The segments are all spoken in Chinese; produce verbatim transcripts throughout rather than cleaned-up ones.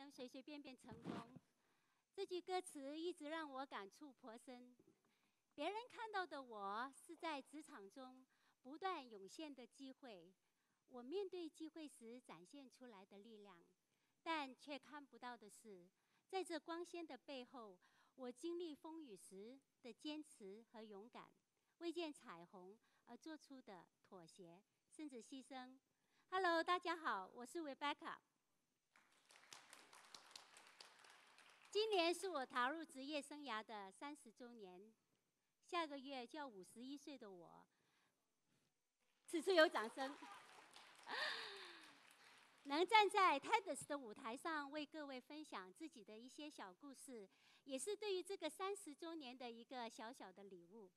能随随便便成功。这句歌词一直让我感触颇深。别人看到的我是在职场中不断涌现的机会，我面对机会时展现出来的力量，但却看不到的是，在这光鲜的背后，我经历风雨时的坚持和勇敢，为见彩虹而做出的妥协，甚至牺牲。Hello， 大家好，我是 Rebecca。今年是我踏入职业生涯的三十周年，下个月就要五十一岁的我，此处有掌声。能站在 TEDx 的舞台上为各位分享自己的一些小故事，也是对于这个三十周年的一个小小的礼物。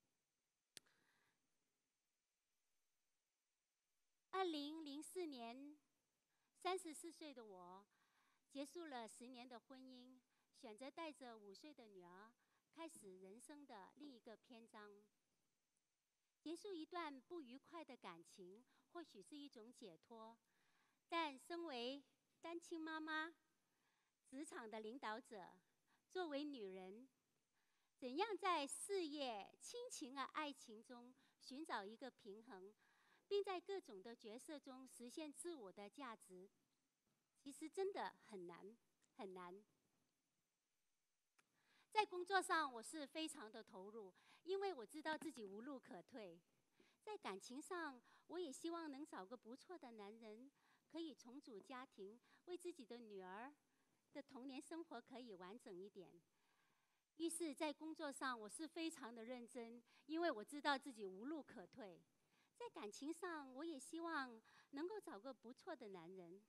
二零零四年，三十四岁的我结束了十年的婚姻，选择带着五岁的女儿开始人生的另一个篇章。结束一段不愉快的感情，或许是一种解脱，但身为单亲妈妈、职场的领导者，作为女人，怎样在事业、亲情和爱情中寻找一个平衡，并在各种的角色中实现自我的价值，其实真的很难，很难。在工作上，我是非常的投入，因为我知道自己无路可退。在感情上，我也希望能找个不错的男人，可以重组家庭，为自己的女儿的童年生活可以完整一点。于是，在工作上，我是非常的认真，因为我知道自己无路可退。在感情上，我也希望能够找个不错的男人。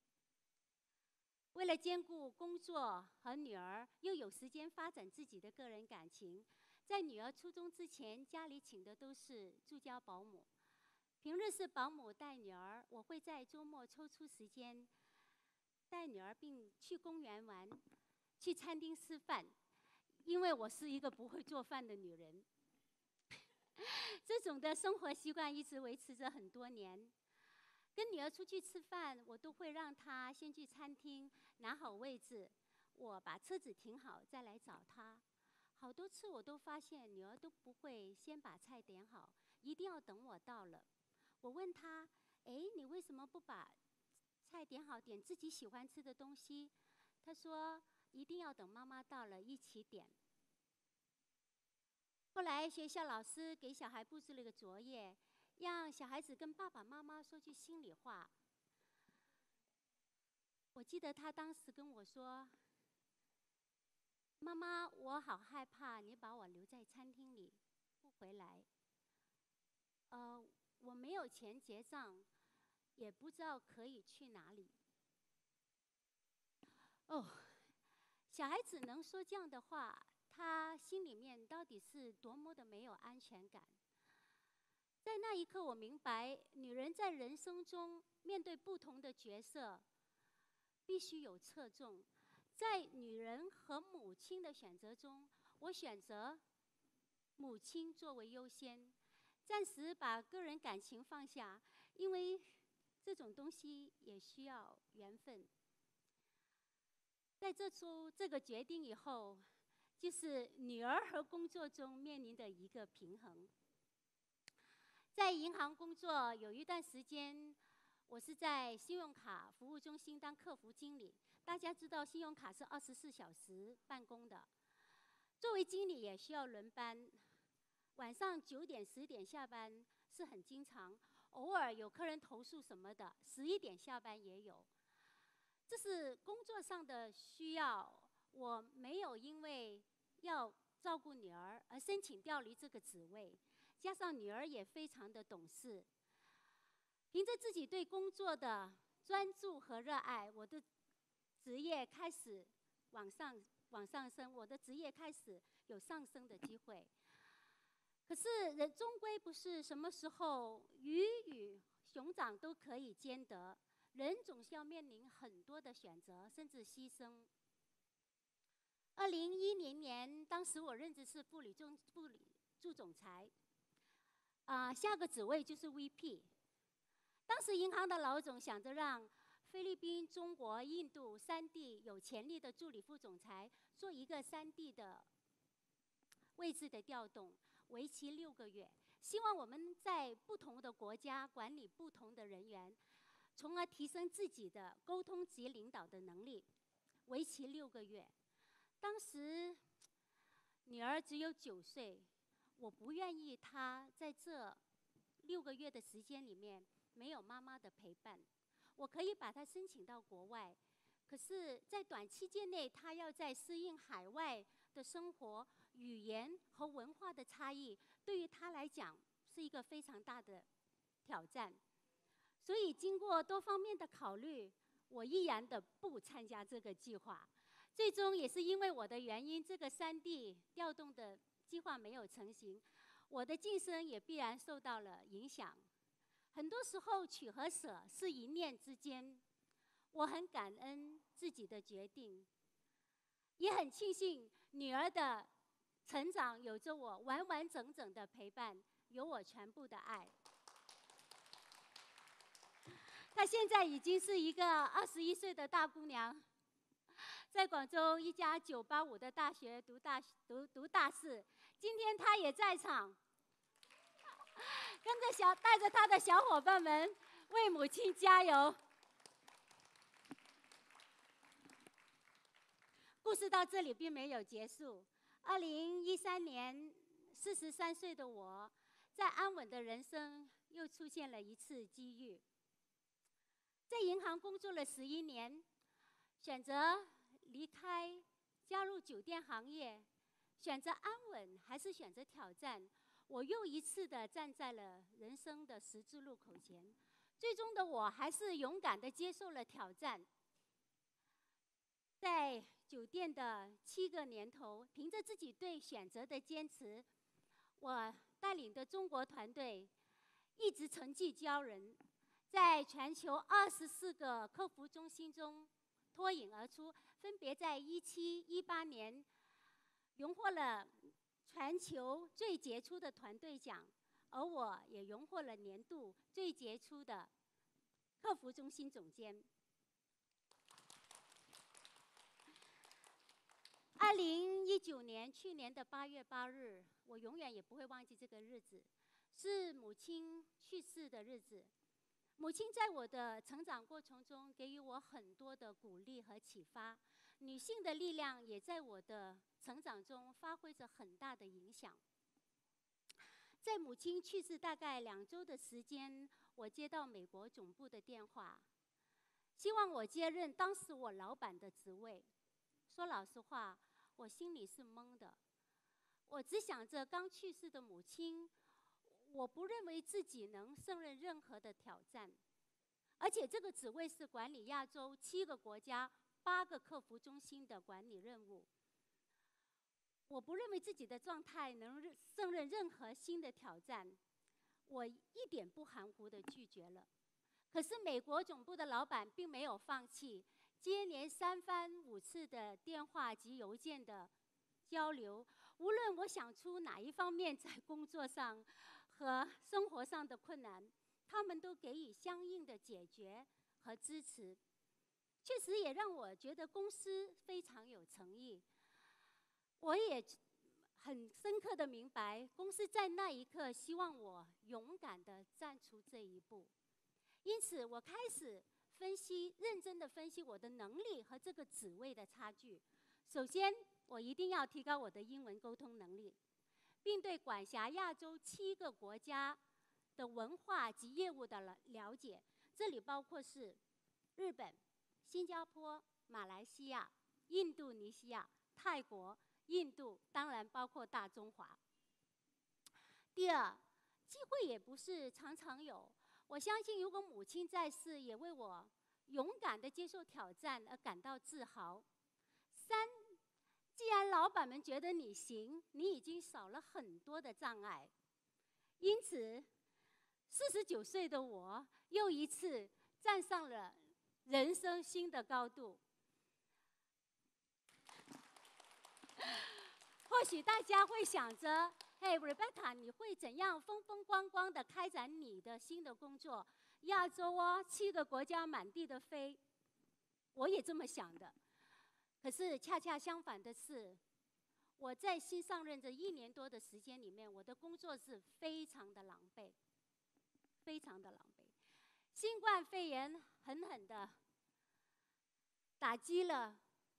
为了兼顾工作和女儿，又有时间发展自己的个人感情，在女儿初中之前，家里请的都是助教保姆。平日是保姆带女儿，我会在周末抽出时间带女儿，并去公园玩，去餐厅吃饭，因为我是一个不会做饭的女人。这种的生活习惯一直维持着很多年。跟女儿出去吃饭，我都会让她先去餐厅拿好位置，我把车子停好再来找她。好多次我都发现女儿都不会先把菜点好，一定要等我到了。我问她：“哎，你为什么不把菜点好，点自己喜欢吃的东西？”她说：“一定要等妈妈到了一起点。”后来学校老师给小孩布置了个作业，让小孩子跟爸爸妈妈说句心里话。我记得他当时跟我说：“妈妈，我好害怕你把我留在餐厅里不回来。呃，我没有钱结账，也不知道可以去哪里。”哦，小孩子能说这样的话，他心里面到底是多么的没有安全感。在那一刻，我明白，女人在人生中面对不同的角色，必须有侧重。在女人和母亲的选择中，我选择母亲作为优先，暂时把个人感情放下，因为这种东西也需要缘分。在做出这个决定以后，就是女儿和工作中面临的一个平衡。在银行工作有一段时间，我是在信用卡服务中心当客服经理。大家知道，信用卡是二十四小时办公的。作为经理也需要轮班，晚上九点、十点下班是很经常，偶尔有客人投诉什么的，十一点下班也有。这是工作上的需要，我没有因为要照顾女儿而申请调离这个职位，加上女儿也非常的懂事，凭着自己对工作的专注和热爱，我的职业开始往上往上升，我的职业开始有上升的机会。可是人终归不是什么时候鱼与熊掌都可以兼得，人总是要面临很多的选择，甚至牺牲。二零一零年，当时我任职是副理中副理助总裁，啊、呃，下个职位就是 V P。当时银行的老总想着让菲律宾、中国、印度三地有潜力的助理副总裁，做一个三地的位置的调动，为期六个月。希望我们在不同的国家管理不同的人员，从而提升自己的沟通及领导的能力。为期六个月。当时女儿只有九岁，我不愿意她在这六个月的时间里面没有妈妈的陪伴。我可以把她申请到国外，可是，在短期间内，她要在适应海外的生活、语言和文化的差异，对于她来讲是一个非常大的挑战。所以，经过多方面的考虑，我毅然的不参加这个计划。最终也是因为我的原因，这个三地调动的计划没有成型，我的晋升也必然受到了影响。很多时候，取和舍是一念之间。我很感恩自己的决定，也很庆幸女儿的成长有着我完完整整的陪伴，有我全部的爱。她现在已经是一个二十一岁的大姑娘，在广州一家九八五的大学读大读读大四。今天她也在场，跟着小带着她的小伙伴们为母亲加油。故事到这里并没有结束。二零一三年，四十三岁的我，在安稳的人生又出现了一次机遇。在银行工作了十一年，选择离开，加入酒店行业，选择安稳还是选择挑战？我又一次的站在了人生的十字路口前。最终的我还是勇敢的接受了挑战。在酒店的七个年头，凭着自己对选择的坚持，我带领的中国团队一直成绩骄人，在全球二十四个客服中心中脱颖而出，分别在一七、一八年荣获了全球最杰出的团队奖，而我也荣获了年度最杰出的客服中心总监。二零一九年，去年的八月八日，我永远也不会忘记这个日子，是母亲去世的日子。母亲在我的成长过程中给予我很多的鼓励和启发，女性的力量也在我的成长中发挥着很大的影响。在母亲去世大概两周的时间，我接到美国总部的电话，希望我接任当时我老板的职位。说老实话，我心里是懵的。我只想着刚去世的母亲，我不认为自己能胜任任何的挑战，而且这个职位是管理亚洲七个国家八个客服中心的管理任务。我不认为自己的状态能胜任任何新的挑战，我一点不含糊地拒绝了。可是美国总部的老板并没有放弃，接连三番五次的电话及邮件的交流，无论我想出哪一方面在工作上和生活上的困难，他们都给予相应的解决和支持。确实也让我觉得公司非常有诚意。我也很深刻的明白，公司在那一刻希望我勇敢地站出这一步。因此，我开始分析，认真地分析我的能力和这个职位的差距。首先，我一定要提高我的英文沟通能力，并对管辖亚洲七个国家的文化及业务的了解，这里包括是日本、新加坡、马来西亚、印度尼西亚、泰国、印度，当然包括大中华。第二，机会也不是常常有。我相信，如果母亲在世，也为我勇敢地接受挑战而感到自豪。三，既然老板们觉得你行，你已经少了很多的障碍。因此，四十九岁的我又一次站上了人生新的高度。或许大家会想着，嘿 ，Rebecca， 你会怎样风风光光地开展你的新的工作？ 亚洲哦，七个国家满地的飞，我也这么想的。可是恰恰相反的是，我在新上任这一年多的时间里面，我的工作是非常的狼狈，非常的狼狈。新冠肺炎狠狠的打击了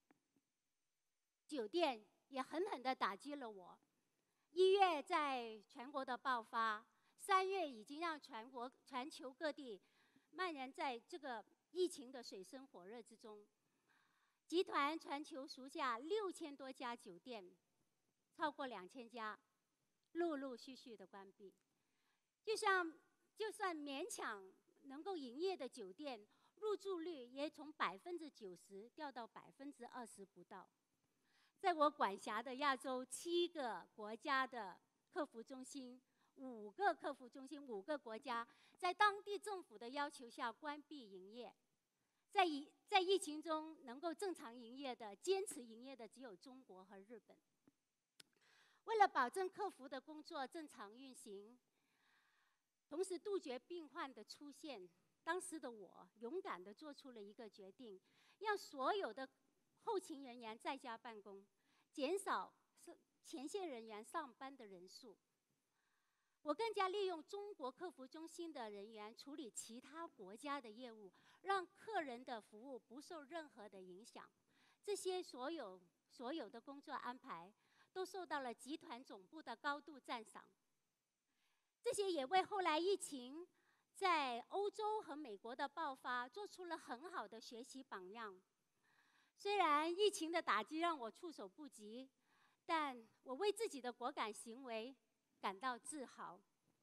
酒店，也狠狠的打击了我。一月在全国的爆发，三月已经让全国、全球各地蔓延在这个疫情的水深火热之中。集团全球属下六千多家酒店，超过两千家，陆陆续续的关闭。就像就算勉强能够营业的酒店，入住率也从百分之九十掉到百分之二十不到。在我管辖的亚洲七个国家的客服中心，五个客服中心，五个国家，在当地政府的要求下关闭营业。在疫在疫情中能够正常营业的、坚持营业的只有中国和日本。为了保证客服的工作正常运行，同时杜绝病患的出现，当时的我勇敢地做出了一个决定，让所有的后勤人员在家办公，减少前线人员上班的人数。我更加利用中国客服中心的人员处理其他国家的业务，让客人的服务不受任何的影响。这些所有所有的工作安排都受到了集团总部的高度赞赏。这些也为后来疫情在欧洲和美国的爆发做出了很好的学习榜样。虽然疫情的打击让我措手不及，但我为自己的果敢行为感到自豪。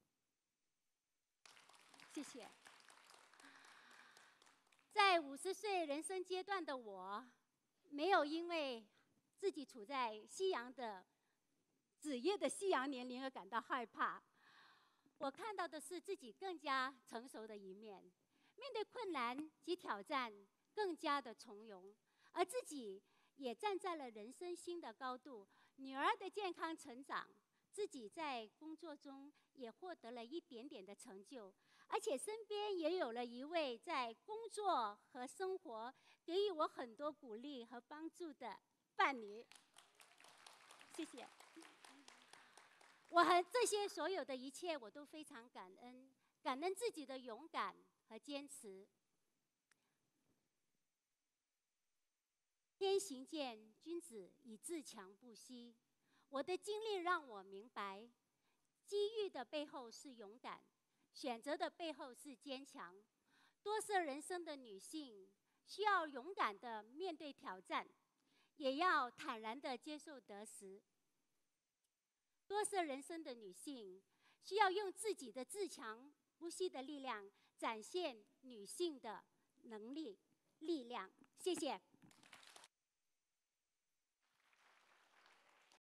谢谢。在五十岁人生阶段的我，没有因为自己处在夕阳的子夜的夕阳年龄而感到害怕。我看到的是自己更加成熟的一面，面对困难及挑战更加的从容，而自己也站在了人生新的高度。女儿的健康成长，自己在工作中也获得了一点点的成就，而且身边也有了一位在工作和生活给予我很多鼓励和帮助的伴侣。谢谢。我和这些所有的一切，我都非常感恩，感恩自己的勇敢和坚持。天行健，君子以自强不息。我的经历让我明白，机遇的背后是勇敢，选择的背后是坚强。多色人生的女性需要勇敢地面对挑战，也要坦然地接受得失。多色人生的女性需要用自己的自强不息的力量，展现女性的能力力量。谢谢。